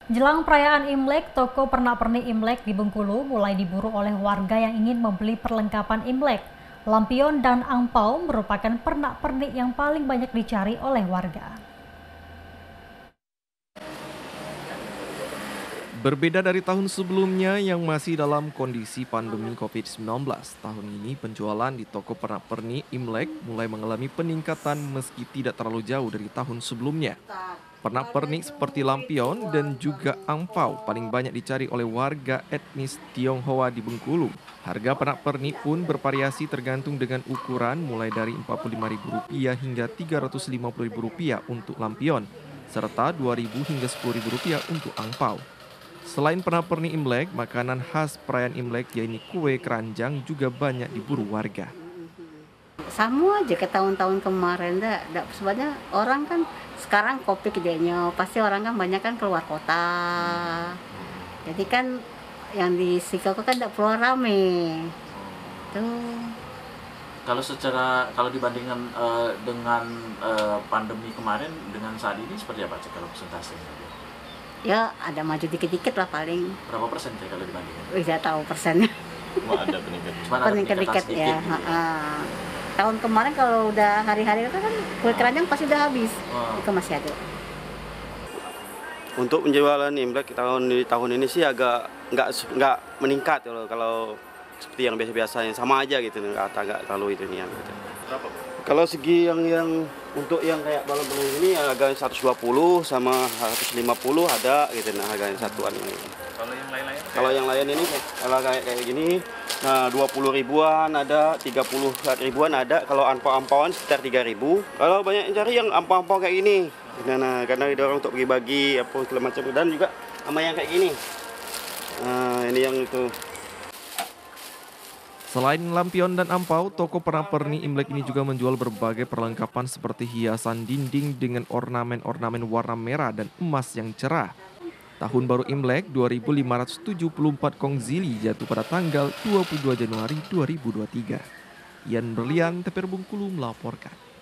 Jelang perayaan Imlek, toko pernak-pernik Imlek di Bengkulu mulai diburu oleh warga yang ingin membeli perlengkapan Imlek. Lampion dan angpau merupakan pernak-pernik yang paling banyak dicari oleh warga. Berbeda dari tahun sebelumnya yang masih dalam kondisi pandemi COVID-19, tahun ini penjualan di toko pernak-pernik Imlek mulai mengalami peningkatan meski tidak terlalu jauh dari tahun sebelumnya. Pernak-pernik seperti lampion dan juga angpau paling banyak dicari oleh warga etnis Tionghoa di Bengkulu. Harga pernak-pernik pun bervariasi tergantung dengan ukuran mulai dari Rp45.000 hingga Rp350.000 untuk lampion, serta Rp2.000 hingga Rp10.000 untuk angpau. Selain pernak-pernik Imlek, makanan khas perayaan Imlek yaitu kue keranjang juga banyak diburu warga. Sama aja ke tahun-tahun kemarin, sebenarnya orang kan sekarang kopi gedenya, pasti orang kan banyak kan keluar kota. Jadi kan yang di Sikako kan tidak perlu rame. Tuh. Kalau dibandingkan dengan pandemi kemarin dengan saat ini seperti apa cek kalau persentasenya? Ya ada maju dikit-dikit lah paling. Berapa persen cek kalau dibandingkan? Tidak tahu persennya. Cuma ada peningkatan. Peningkatan ya. Gitu. Tahun kemarin kalau udah hari-hari itu kan kue keranjang pasti udah habis. Itu masih ada. Untuk penjualan Imlek tahun ini sih agak nggak meningkat kalau seperti yang biasa-biasanya, sama aja gitu, nggak terlalu itu nih. Gitu. Kalau segi yang untuk yang kayak balon-balon ini harganya 120 sama 150 ada gitu, nah harganya satuan ini. Kalau yang lain-lain? Kalau yang lain ini kalau kayak gini, nah 20 ribuan ada, 30 ribuan ada. Kalau ampau-ampauan sekitar 3.000. Kalau banyak yang cari yang ampau-ampau kayak gini, nah karena didorong untuk bagi-bagi apa segala macam, dan juga sama yang kayak gini. Nah ini yang itu. Selain lampion dan ampau, toko pernak-pernik Imlek ini juga menjual berbagai perlengkapan seperti hiasan dinding dengan ornamen-ornamen warna merah dan emas yang cerah. Tahun baru Imlek 2574 Kongzili jatuh pada tanggal 22 Januari 2023. Ian Berlian, TVRI Bengkulu melaporkan.